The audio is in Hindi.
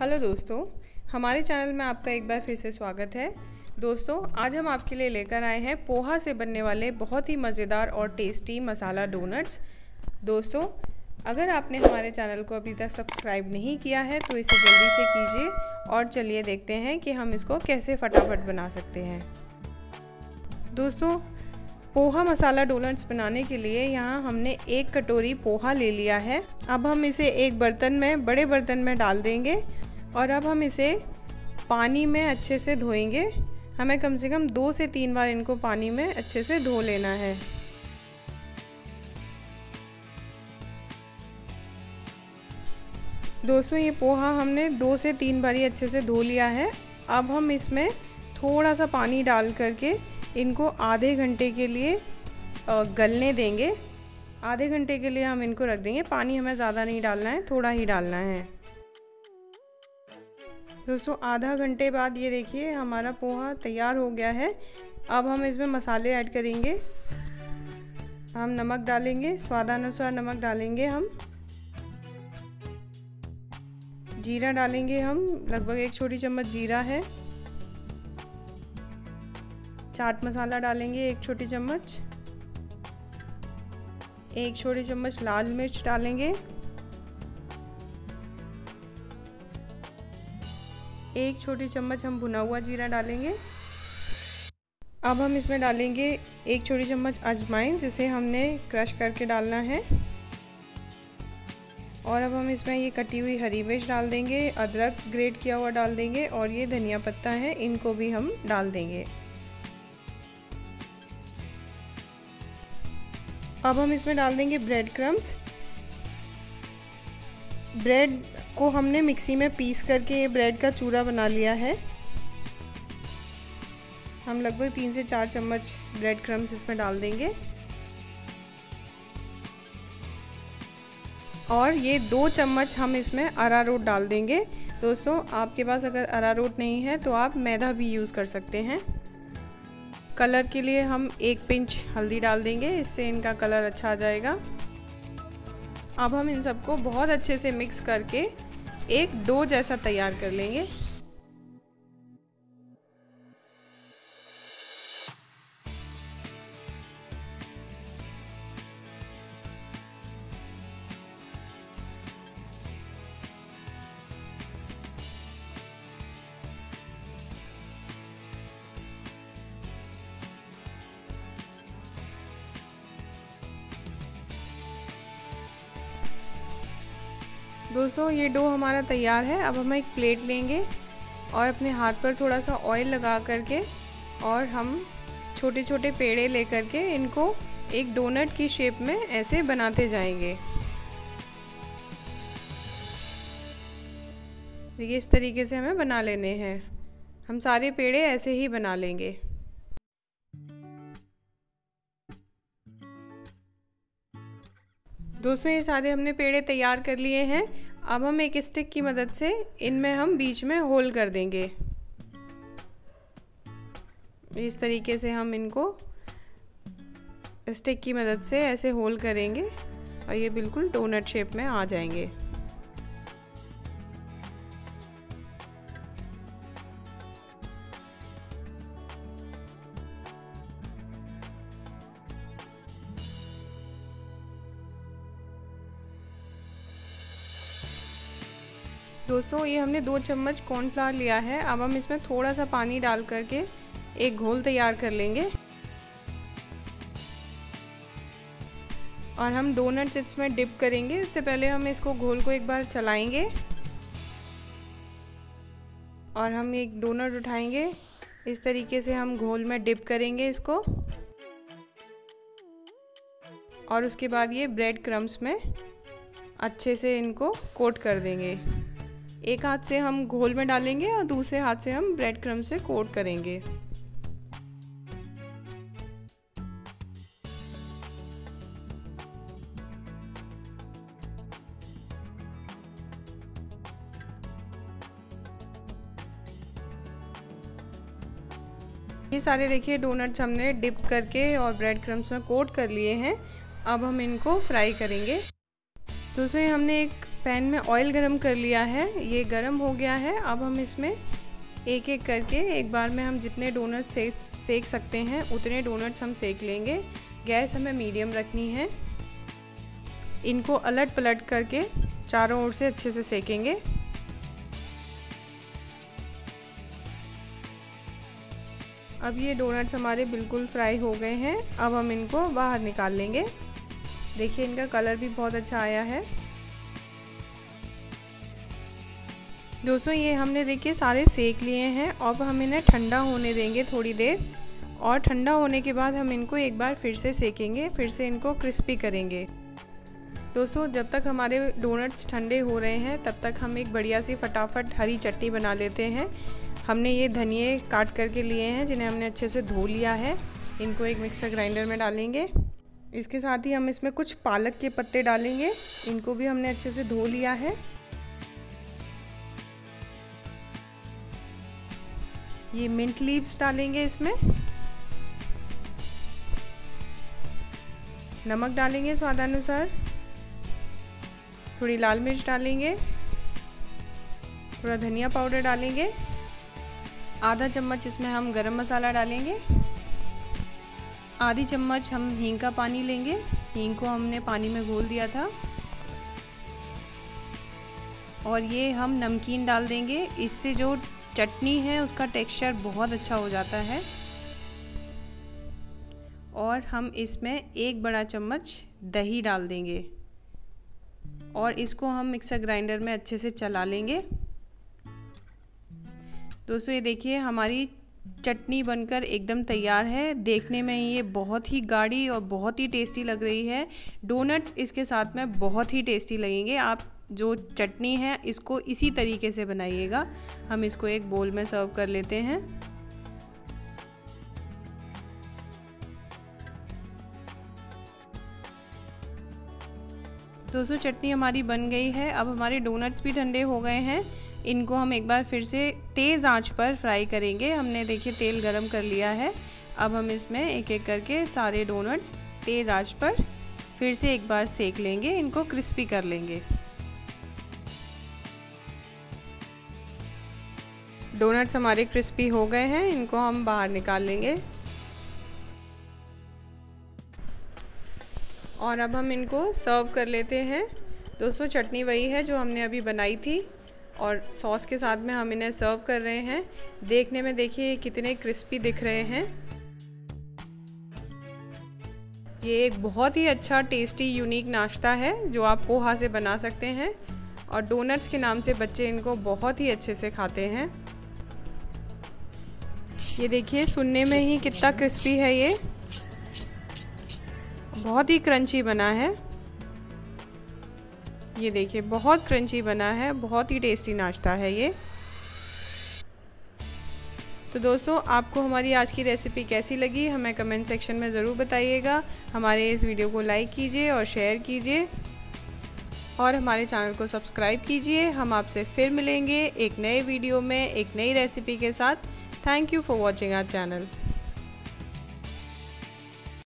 हेलो दोस्तों, हमारे चैनल में आपका एक बार फिर से स्वागत है। दोस्तों, आज हम आपके लिए लेकर आए हैं पोहा से बनने वाले बहुत ही मज़ेदार और टेस्टी मसाला डोनट्स। दोस्तों, अगर आपने हमारे चैनल को अभी तक सब्सक्राइब नहीं किया है तो इसे जल्दी से कीजिए और चलिए देखते हैं कि हम इसको कैसे फटाफट बना सकते हैं। दोस्तों, पोहा मसाला डोनट्स बनाने के लिए यहाँ हमने 1 कटोरी पोहा ले लिया है। अब हम इसे एक बर्तन में, बड़े बर्तन में डाल देंगे और अब हम इसे पानी में अच्छे से धोएंगे। हमें कम से कम 2 से 3 बार इनको पानी में अच्छे से धो लेना है। दोस्तों, ये पोहा हमने 2 से 3 बार ही अच्छे से धो लिया है। अब हम इसमें थोड़ा सा पानी डाल करके इनको आधे घंटे के लिए गलने देंगे। आधे घंटे के लिए हम इनको रख देंगे। पानी हमें ज़्यादा नहीं डालना है, थोड़ा ही डालना है। दोस्तों, आधा घंटे बाद ये देखिए हमारा पोहा तैयार हो गया है। अब हम इसमें मसाले ऐड करेंगे। हम नमक डालेंगे, स्वादानुसार नमक डालेंगे। हम जीरा डालेंगे। हम लगभग 1 छोटी चम्मच जीरा है। चाट मसाला डालेंगे 1 छोटी चम्मच। 1 छोटी चम्मच लाल मिर्च डालेंगे। 1 छोटी चम्मच हम भुना हुआ जीरा डालेंगे। अब हम इसमें डालेंगे 1 छोटी चम्मच अजवाइन, जिसे हमने क्रश करके डालना है। और अब हम इसमें ये कटी हुई हरी मिर्च डाल देंगे। अदरक ग्रेट किया हुआ डाल देंगे और ये धनिया पत्ता है, इनको भी हम डाल देंगे। अब हम इसमें डाल देंगे ब्रेड क्रम्स। ब्रेड को हमने मिक्सी में पीस करके ये ब्रेड का चूरा बना लिया है। हम लगभग 3 से 4 चम्मच ब्रेड क्रम्स इसमें डाल देंगे। और ये 2 चम्मच हम इसमें अरारोट डाल देंगे। दोस्तों, आपके पास अगर अरारोट नहीं है तो आप मैदा भी यूज़ कर सकते हैं। कलर के लिए हम 1 पिंच हल्दी डाल देंगे, इससे इनका कलर अच्छा आ जाएगा। अब हम इन सबको बहुत अच्छे से मिक्स करके एक डो जैसा तैयार कर लेंगे। दोस्तों, ये डो हमारा तैयार है। अब हम एक प्लेट लेंगे और अपने हाथ पर थोड़ा सा ऑयल लगा करके और हम छोटे छोटे पेड़े ले करके इनको एक डोनट की शेप में ऐसे बनाते जाएंगे। देखिए, इस तरीके से हमें बना लेने हैं। हम सारे पेड़े ऐसे ही बना लेंगे। दोस्तों, ये सारे हमने पेड़े तैयार कर लिए हैं। अब हम एक स्टिक की मदद से इनमें हम बीच में होल कर देंगे। इस तरीके से हम इनको स्टिक की मदद से ऐसे होल करेंगे और ये बिल्कुल डोनट शेप में आ जाएंगे। दोस्तों, ये हमने 2 चम्मच कॉर्नफ्लावर लिया है। अब हम इसमें थोड़ा सा पानी डाल करके एक घोल तैयार कर लेंगे और हम डोनट्स इसमें डिप करेंगे। इससे पहले हम इसको घोल को एक बार चलाएंगे और हम एक डोनट उठाएंगे। इस तरीके से हम घोल में डिप करेंगे इसको और उसके बाद ये ब्रेड क्रम्स में अच्छे से इनको कोट कर देंगे। एक हाथ से हम घोल में डालेंगे और दूसरे हाथ से हम ब्रेड क्रम्ब से कोट करेंगे। ये सारे देखिए डोनट्स हमने डिप करके और ब्रेड क्रम्ब्स में कोट कर लिए हैं। अब हम इनको फ्राई करेंगे। दोस्तों, हमने एक पैन में ऑयल गरम कर लिया है, ये गरम हो गया है। अब हम इसमें एक एक करके एक बार में हम जितने डोनट्स सेक सकते हैं उतने डोनट्स हम सेक लेंगे। गैस हमें मीडियम रखनी है। इनको अलट पलट करके चारों ओर से अच्छे से सेकेंगे। अब ये डोनट्स हमारे बिल्कुल फ्राई हो गए हैं। अब हम इनको बाहर निकाल लेंगे। देखिए इनका कलर भी बहुत अच्छा आया है। दोस्तों ये हमने देखिए सारे सेक लिए हैं। अब हम इन्हें ठंडा होने देंगे थोड़ी देर, और ठंडा होने के बाद हम इनको एक बार फिर से सेकेंगे, फिर से इनको क्रिस्पी करेंगे। दोस्तों जब तक हमारे डोनट्स ठंडे हो रहे हैं तब तक हम एक बढ़िया सी फटाफट हरी चटनी बना लेते हैं। हमने ये धनिये काट करके लिए हैं जिन्हें हमने अच्छे से धो लिया है। इनको एक मिक्सर ग्राइंडर में डालेंगे। इसके साथ ही हम इसमें कुछ पालक के पत्ते डालेंगे, इनको भी हमने अच्छे से धो लिया है। ये मिंट लीव्स डालेंगे इसमें। नमक डालेंगे स्वादानुसार। थोड़ी लाल मिर्च डालेंगे। थोड़ा धनिया पाउडर डालेंगे। आधा चम्मच इसमें हम गरम मसाला डालेंगे। आधी चम्मच हम हींग का पानी लेंगे। हींग को हमने पानी में घोल दिया था। और ये हम नमकीन डाल देंगे, इससे जो चटनी है उसका टेक्सचर बहुत अच्छा हो जाता है। और हम इसमें एक बड़ा चम्मच दही डाल देंगे और इसको हम मिक्सर ग्राइंडर में अच्छे से चला लेंगे। दोस्तों ये देखिए हमारी चटनी बनकर एकदम तैयार है। देखने में ये बहुत ही गाढ़ी और बहुत ही टेस्टी लग रही है। डोनट्स इसके साथ में बहुत ही टेस्टी लगेंगे। आप जो चटनी है इसको इसी तरीके से बनाइएगा। हम इसको एक बोल में सर्व कर लेते हैं। दोस्तों चटनी हमारी बन गई है। अब हमारे डोनट्स भी ठंडे हो गए हैं। इनको हम एक बार फिर से तेज़ आंच पर फ्राई करेंगे। हमने देखिए तेल गरम कर लिया है। अब हम इसमें एक एक करके सारे डोनट्स तेज़ आंच पर फिर से एक बार सेक लेंगे। इनको क्रिस्पी कर लेंगे। डोनट्स हमारे क्रिस्पी हो गए हैं, इनको हम बाहर निकाल लेंगे। और अब हम इनको सर्व कर लेते हैं। दोस्तों चटनी वही है जो हमने अभी बनाई थी और सॉस के साथ में हम इन्हें सर्व कर रहे हैं। देखने में देखिए कितने क्रिस्पी दिख रहे हैं। ये एक बहुत ही अच्छा टेस्टी यूनिक नाश्ता है जो आप पोहा से बना सकते हैं। और डोनट्स के नाम से बच्चे इनको बहुत ही अच्छे से खाते हैं। ये देखिए सुनने में ही कितना क्रिस्पी है। ये बहुत ही क्रंची बना है। ये देखिए बहुत क्रंची बना है। बहुत ही टेस्टी नाश्ता है ये। तो दोस्तों आपको हमारी आज की रेसिपी कैसी लगी हमें कमेंट सेक्शन में ज़रूर बताइएगा। हमारे इस वीडियो को लाइक कीजिए और शेयर कीजिए और हमारे चैनल को सब्सक्राइब कीजिए। हम आपसे फिर मिलेंगे एक नए वीडियो में एक नई रेसिपी के साथ। Thank you for watching our channel.